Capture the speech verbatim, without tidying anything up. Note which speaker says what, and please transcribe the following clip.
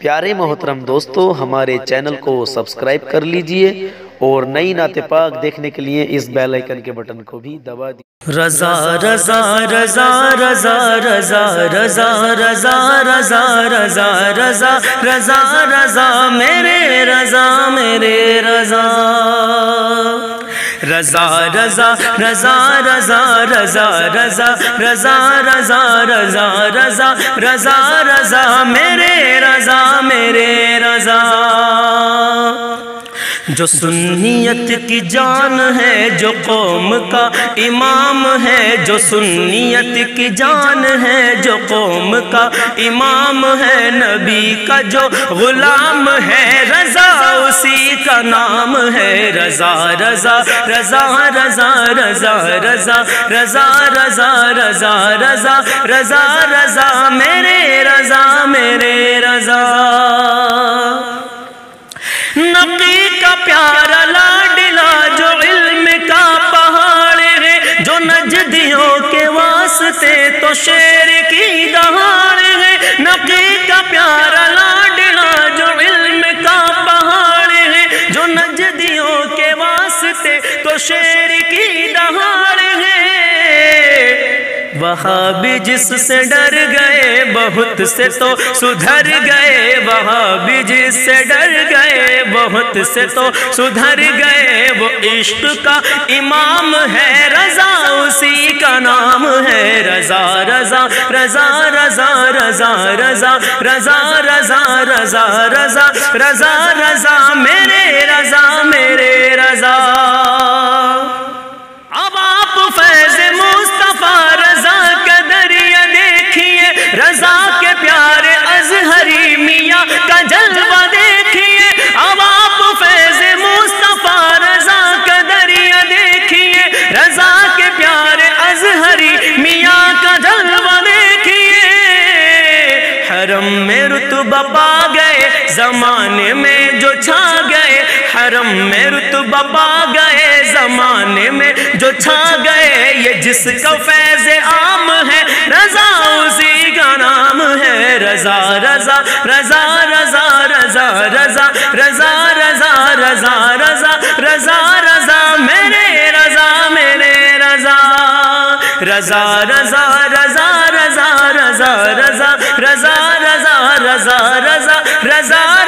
Speaker 1: پیارے محترم دوستو، ہمارے چینل کو سبسکرائب کر لیجئے اور نئی نعت پاک دیکھنے کے لیے اس بیل آئیکن کے بٹن کو بھی دبا دیجئے۔
Speaker 2: رضا رضا رضا رضا رضا رضا رضا رضا رضا رضا رضا رضا میرے رضا میرے رضا رضا رضا رضا رضا رضا رضا رضا رضا رضا رضا رضا رضا میرے رضا میرے رضا۔ جو سنیت کی جان ہے، جو قوم کا امام ہے، جو سنیت کی جان ہے، جو قوم کا امام ہے، نبی کا جو غلام ہے، رضا اسی کا نام ہے۔ رضا رضا رضا رضا رضا رضا رضا رضا رضا رضا رضا رضا میرے رضا میرے رضا۔ نبی کا پیارا لاڈلا جو علم کا پہاڑ ہے، جو نجدیوں کے واسطے تو شیر کی دہاڑ ہے۔ نبی کا پیارا لاڈلا جو علم کا پہاڑ ہے، جو نجدیوں کے واسطے تو شیر کی دہاڑ ہے۔ وہابی جس سے ڈر گئے بہت سے تو سدھر گئے، وہابی جس سے ڈر گئے بہت سے تو سدھر گئے۔ وہ عشق کا امام ہے، رضا اسی کا نام ہے۔ رضا رضا رضا رضا رضا رضا رضا رضا رضا رضا رضا رضا میرے رضا میرے رضا۔ اب آپ فیض مصطفیٰ رضا کا دریا دیکھیے، رضا کے پیارے ازہری میاں کا جلوہ دیکھیے۔ اب آپ فیض مصطفیٰ رضا کا دریا دیکھیے، رضا کے پیارے ازہری میاں کا جلوہ دیکھیے۔ حرم میں رتبہ پا گئے زمانے میں جو چھا گئے، حرم میں رتبہ پا گئے زمانے میں جو چھا گئے۔ یہ جس کا فیض عام ہے، رضا اسی کا نام ہے۔ رضا رضا رضا رضا رضا رضا رضا رضا رضا رضا رضا رضا میرے رضا میرے رضا۔ رضا رضا رضا رضا رضا رضا رضا رضا رضا رضا رضا